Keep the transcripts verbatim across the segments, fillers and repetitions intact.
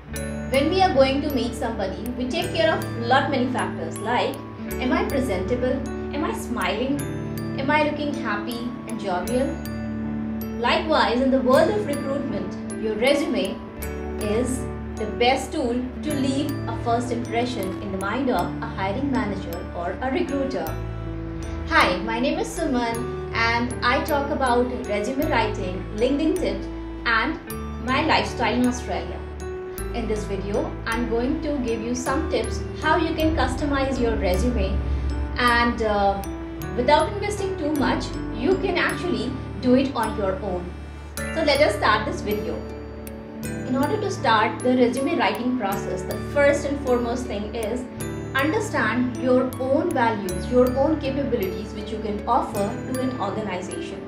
When we are going to meet somebody, we take care of lot many factors like, am I presentable? Am I smiling? Am I looking happy and jovial? Likewise, in the world of recruitment, your resume is the best tool to leave a first impression in the mind of a hiring manager or a recruiter. Hi, my name is Suman and I talk about resume writing, LinkedIn tips and my lifestyle in Australia. In this video, I'm going to give you some tips how you can customize your resume and uh, without investing too much, you can actually do it on your own. So let us start this video. In order to start the resume writing process, the first and foremost thing is understand your own values, your own capabilities which you can offer to an organization.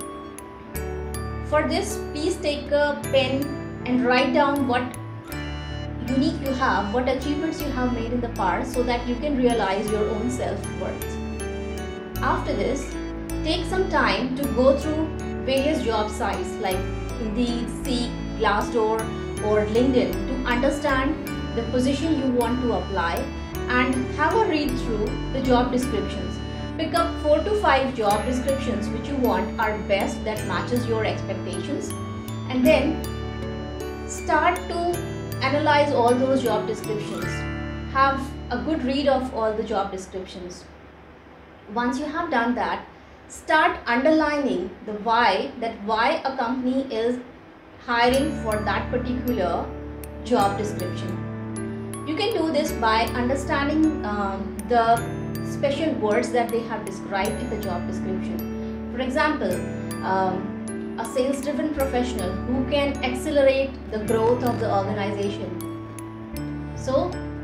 For this, please take a pen and write down what unique you have, what achievements you have made in the past so that you can realize your own self-worth. After this, take some time to go through various job sites like Indeed, Seek, Glassdoor or LinkedIn to understand the position you want to apply and have a read through the job descriptions. Pick up four to five job descriptions which you want are best that matches your expectations and then start to analyze all those job descriptions. Have a good read of all the job descriptions. Once you have done that, start underlining the why, that why a company is hiring for that particular job description. You can do this by understanding um, the special words that they have described in the job description. For example, um, a sales-driven professional who can accelerate the growth of the organization. So,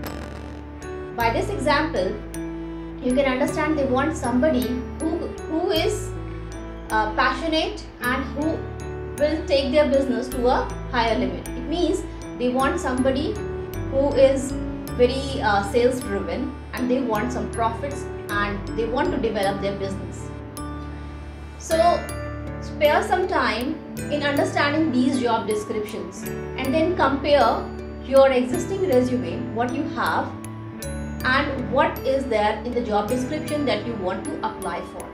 by this example, you can understand they want somebody who, who is uh, passionate and who will take their business to a higher limit. It means they want somebody who is very uh, sales driven and they want some profits and they want to develop their business. So spare some time in understanding these job descriptions and then compare your existing resume, what you have and what is there in the job description that you want to apply for.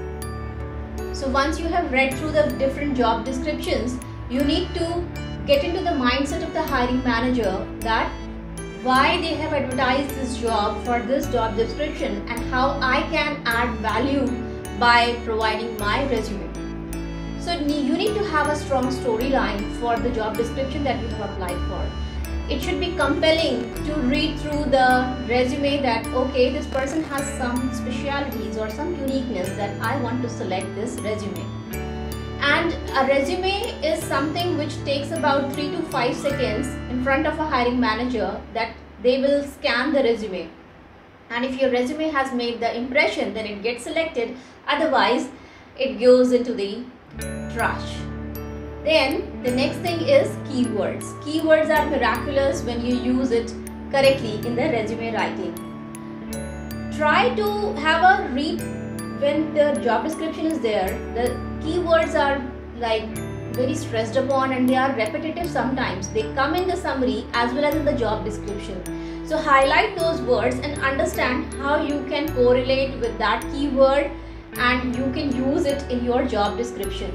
So once you have read through the different job descriptions, you need to get into the mindset of the hiring manager that why they have advertised this job for this job description and how I can add value by providing my resume. So you need to have a strong storyline for the job description that you have applied for. It should be compelling to read through the resume that okay, this person has some specialities or some uniqueness that I want to select this resume. And a resume is something which takes about three to five seconds in front of a hiring manager that they will scan the resume. And if your resume has made the impression, then it gets selected. Otherwise, it goes into the trash. Then the next thing is keywords. Keywords are miraculous when you use it correctly in the resume writing. Try to have a read when the job description is there. The keywords are like very stressed upon and they are repetitive sometimes. They come in the summary as well as in the job description. So highlight those words and understand how you can correlate with that keyword and you can use it in your job description.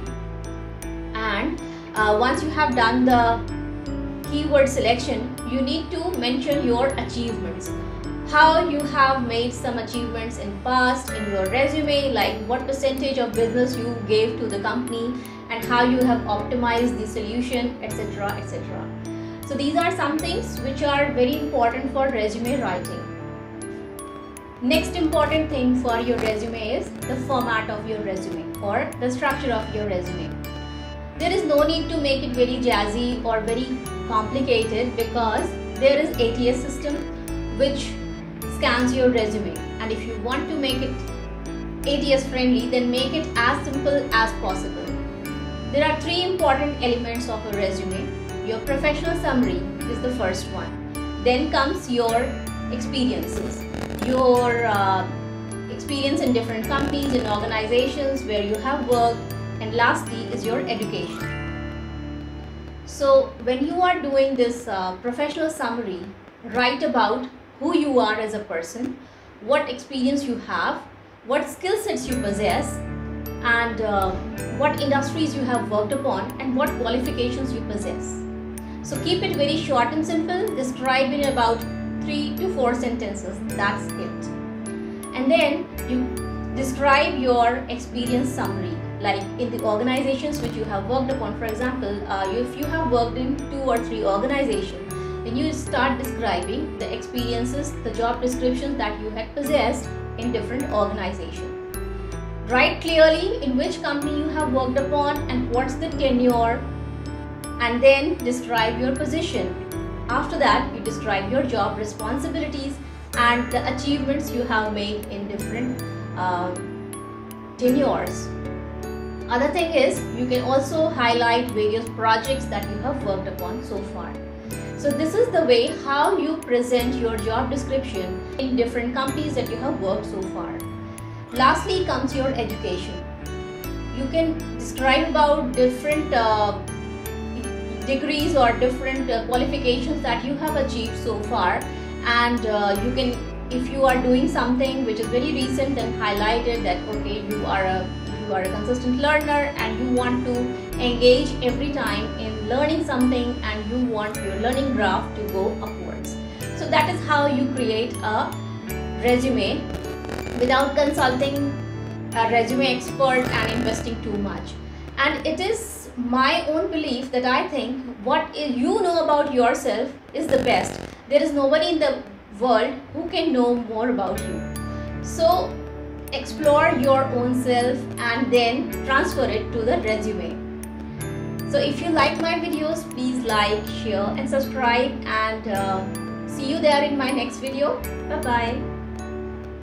And uh, once you have done the keyword selection, you need to mention your achievements. How you have made some achievements in past in your resume, like what percentage of business you gave to the company and how you have optimized the solution, et cetera, et cetera. So these are some things which are very important for resume writing. Next important thing for your resume is the format of your resume or the structure of your resume. There is no need to make it very jazzy or very complicated because there is A T S system which scans your resume, and if you want to make it A T S friendly, then make it as simple as possible. There are three important elements of a resume. Your professional summary is the first one. Then comes your experiences, your uh, experience in different companies and organizations where you have worked, and lastly is your education. So when you are doing this uh, professional summary, write about who you are as a person, what experience you have, what skill sets you possess, and uh, what industries you have worked upon, and what qualifications you possess. So keep it very short and simple. Describe in about three to four sentences. That's it. And then you describe your experience summary, like in the organizations which you have worked upon. For example, uh, if you have worked in two or three organizations, then you start describing the experiences, the job descriptions that you had possessed in different organizations. Write clearly in which company you have worked upon and what's the tenure, and then describe your position. After that, you describe your job responsibilities and the achievements you have made in different uh, tenures. Other thing is, you can also highlight various projects that you have worked upon so far. So this is the way how you present your job description in different companies that you have worked so far. Lastly comes your education. You can describe about different uh, degrees or different uh, qualifications that you have achieved so far, and uh, you can, if you are doing something which is very recent, then highlight it that okay, you are a you are a consistent learner and you want to engage every time in learning something, and you want your learning graph to go upwards. So that is how you create a resume without consulting a resume expert and investing too much. And it is my own belief that I think what you know about yourself is the best. There is nobody in the world who can know more about you. So explore your own self and then transfer it to the resume. So if you like my videos, please like, share and subscribe, and uh, see you there in my next video. Bye bye.